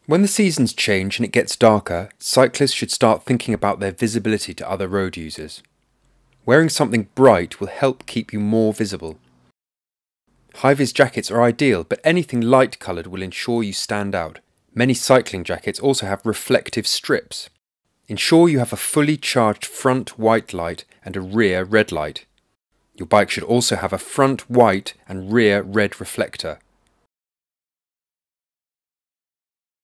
When the seasons change and it gets darker, cyclists should start thinking about their visibility to other road users. Wearing something bright will help keep you more visible. High-vis jackets are ideal, but anything light-coloured will ensure you stand out. Many cycling jackets also have reflective strips. Ensure you have a fully charged front white light and a rear red light. Your bike should also have a front white and rear red reflector.